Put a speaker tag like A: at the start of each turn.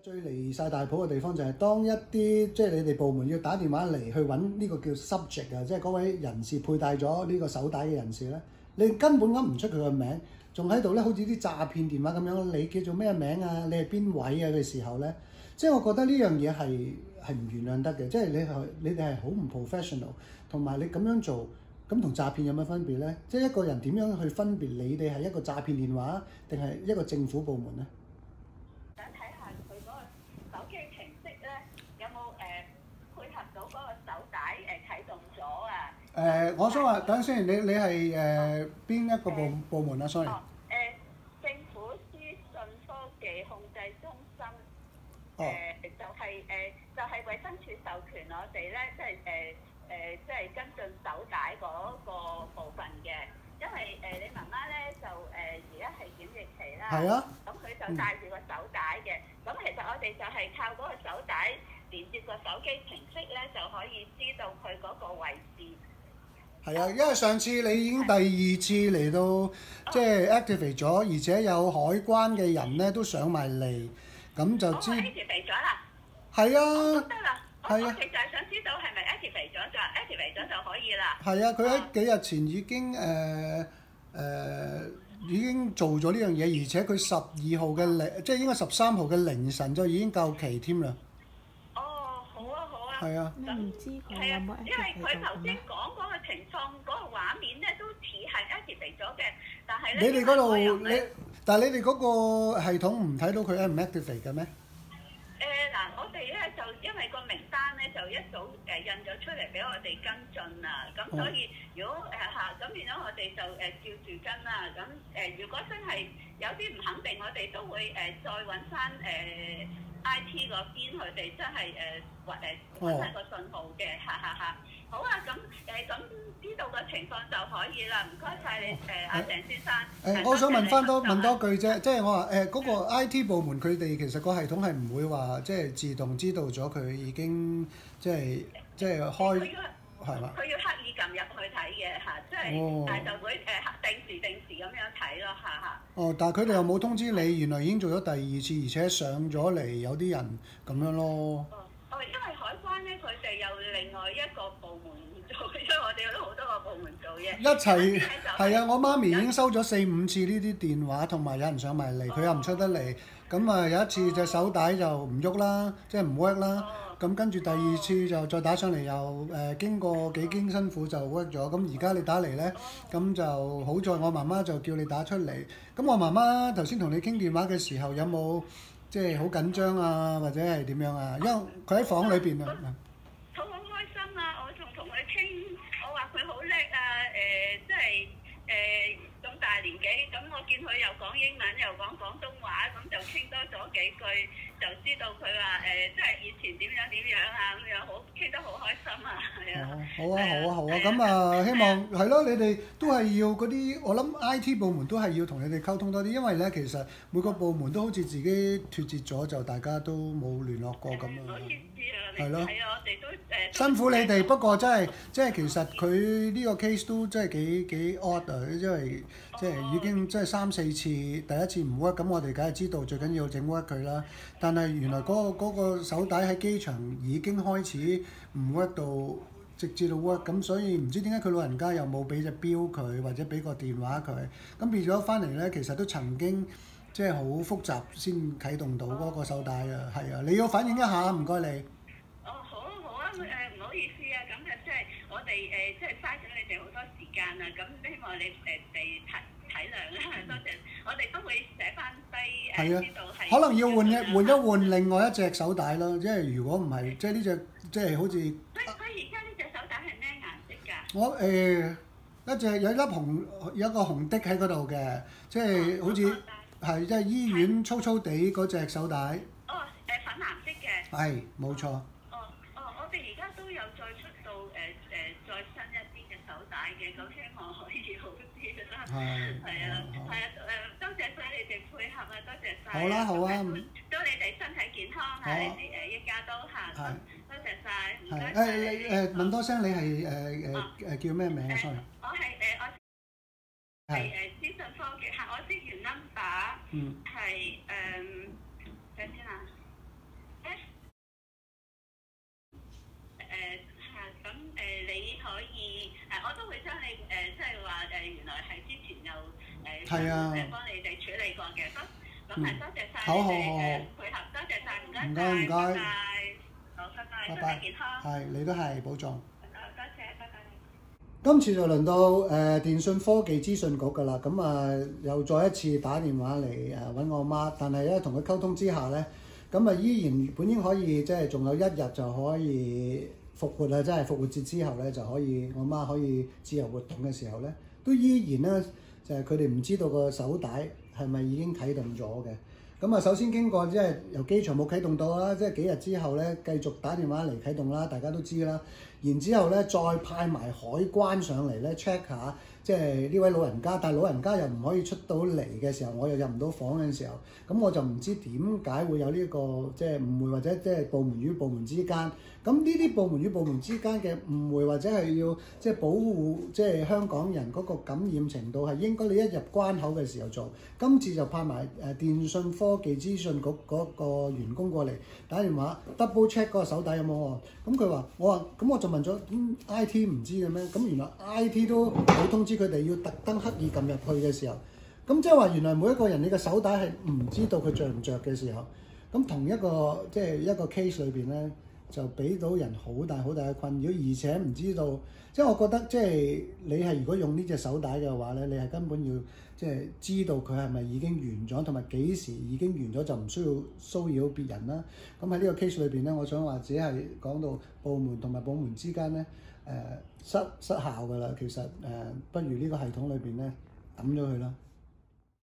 A: 最離晒大譜嘅地方就係當一啲即係你哋部門要打電話嚟去揾呢個叫 subject 啊，即係嗰位人士佩戴咗呢個手帶嘅人士咧，你根本噏唔出佢個名，仲喺度咧好似啲詐騙電話咁樣，你叫做咩名啊？你係邊位啊嘅時候咧，即係我覺得呢樣嘢係唔原諒得嘅，即係你哋係好唔 professional， 同埋你咁樣做，咁同詐騙有乜分別咧？即係一個人點樣去分別你哋係一個詐騙電話定係一個政府部門咧？
B: 想睇下佢嗰個手機程式咧，有冇配合到嗰個手帶啟動咗啊？
A: 我想話等陣先，你係邊一個部門啊？sorry。
B: 政府資訊科技控制中心。就係衛生署授權我哋咧，即係跟進手帶嗰個部分嘅。因為你媽媽咧就而家係檢疫期啦，
A: 係啊，
B: 咁佢就帶住個手帶嘅。咁其實我哋就係靠嗰個手帶連接個手機程式咧，就可以知道佢嗰個位置。
A: 係啊，因為上次你已經第二次嚟到，即係 activate 咗，而且有海關嘅人咧都上埋嚟，咁就知。
B: activate 咗啦。
A: 係啊。
B: 得啦。
A: 係啊。
B: 我其實係想知道係咪 activate 咗就 activate 咗就可以啦。
A: 係啊，佢喺幾日前已經做咗呢樣嘢，而且佢12號嘅即係應該13號嘅凌晨就已經夠期添啦。
B: 哦，好啊，好啊。
A: 係啊。
C: 你唔知佢有冇 activate
B: 因為佢頭先
C: 咗
B: 講嗰個情況，嗰個畫面咧都似係 activate 咗嘅，但係咧。
A: 你哋嗰度但係你哋嗰個系統唔睇到佢係唔 activate 嘅咩？
B: 嗱，我哋咧就因為個名單咧就一早印咗出嚟俾我哋跟進啦，咁所以如果咁變咗我哋就照住跟啦。咁如果真係有啲唔肯定，我哋都會再揾翻IT 嗰邊佢哋真係揾翻個信號嘅，好啊，咁知道個情況就可以啦。唔該晒你阿鄭先生。
A: 我想問多句啫，即係我話嗰個 IT 部門佢哋其實個系統係唔會話即係自動知道咗佢已經即係開係嘛？
B: 佢要刻意撳入去睇嘅即係但係就會定時咁樣睇咯
A: 但係佢哋又冇通知你，原來已經做咗第二次，而且上咗嚟有啲人咁樣咯。
B: 因為海關咧，佢哋有另外一個部門做，因為我哋有好多個部門做嘢。
A: 一齊係啊！我媽咪已經收咗4、5次呢啲電話，同埋有人上埋嚟，佢又唔出得嚟。咁啊有一次隻手帶就唔喐啦，即係唔 work 啦。咁跟住第二次就再打上嚟，又經過幾經辛苦就 work 咗。咁而家你打嚟咧，咁就好在我媽媽就叫你打出嚟。咁我媽媽頭先同你傾電話嘅時候有冇？即係好緊張啊，或者係點樣啊？因為佢喺房裏邊啊。
B: 佢好開心啊！我仲同佢傾，我話佢好叻啊！即係咁大年紀，咁我見佢又講英文又講廣東話，咁就傾多咗幾句，就知道佢話即係以前點樣啊咁樣，好傾得好開心啊！係啊。
A: 好啊！咁希望係咯，你哋都係要嗰啲，我諗 IT 部門都係要同你哋溝通多啲，因為咧其實每個部門都好似自己脫節咗，就大家都冇聯絡過咁啊。
B: 唔好意思啊，
A: 係咯。
B: 係啊，我哋都
A: 辛苦你哋，不過真係即係其實佢呢個 case 都真係幾 odd 啊，因為即係已經即係3、4次，第一次唔 work，咁我哋梗係知道最緊要整 work 佢啦。但係原來嗰個手帶喺機場已經開始唔 work 到，直至到 work，咁所以唔知點解佢老人家又冇俾隻錶佢，或者俾個電話佢，咁變咗翻嚟咧，其實都曾經即係好複雜先啟動到嗰個手帶啊，係啊，你要反映一下，唔該你。
B: 好啊，唔好意思啊，咁即係我哋即係嘥咗你哋好多時間啊，咁希望你哋體諒啦，多謝，我哋都會寫翻低知道係。可能
A: 要換另外一隻手帶咯，即係如果唔係，即係呢隻即係好似。
B: 佢而家呢隻手帶係咩顏色㗎？
A: 我一隻有一個紅的喺嗰度嘅，即係好似係即係醫院粗粗地嗰隻手帶。
B: 粉藍色嘅。
A: 係，冇錯。
B: 我哋而家都有再出到再新一啲嘅手帶嘅，咁希望可以好啲啦。係啊，多謝晒你哋配合啊，多謝晒。
A: 好啦，好啊。
B: 祝你哋身體健康啊！你哋一家都嚇，多謝晒，唔該
A: 晒。問多聲，你係叫咩名啊 ？sorry。
B: 我係資訊科技，我資源 number 係睇先啊。 來係之前又
A: 係啊
B: 幫你哋處理過嘅，咁係多謝晒
A: 好好
B: 你哋
A: 好
B: 配合，多謝晒，唔該
A: 唔該唔該
B: 拜拜，好，拜拜，身
A: 拜拜
B: 體健康，
A: 係你都係保重。
B: 多謝，拜拜。
A: 今次就輪到電訊科技資訊局㗎啦，咁又再一次打電話嚟揾我媽，但係咧同佢溝通之下咧，咁依然本應可以即係仲有一日就可以復活啦，即係復活節之後咧就可以我媽可以自由活動嘅時候咧，都依然咧就係佢哋唔知道個手帶係咪已經啟動咗嘅。咁首先經過即係由機場冇啟動到啦，即係幾日之後咧繼續打電話嚟啟動啦，大家都知啦。然之後咧再派埋海關上嚟咧 check 下，即係呢位老人家，但係老人家又唔可以出到嚟嘅時候，我又入唔到房嘅時候，咁我就唔知點解會有呢個即係誤會或者即係部門與部門之間。咁呢啲部門與部門之間嘅誤會或者係要即係保護即係香港人嗰個感染程度係應該你一入關口嘅時候做。今次就派埋電訊科技資訊局嗰個員工過嚟打電話 double check 嗰個手帶有冇喎。咁佢話我話咁我就問咗IT 唔知嘅咩？咁原來 IT 都冇通知佢哋要特登刻意撳入去嘅時候，咁即係話原來每一個人你嘅手帶係唔知道佢着唔着嘅時候，咁同一個即係一個 case 裏邊咧。就俾到人好大嘅困擾，而且唔知道，即係我覺得即係你係如果用呢隻手帶嘅話咧，你係根本要即係知道佢係咪已經完咗，同埋幾時已經完咗就唔需要騷擾別人啦。咁喺呢個 case 裏邊咧，我想話只係講到部門同埋部門之間咧失效㗎啦。其實不如呢個系統裏邊咧抌咗佢啦。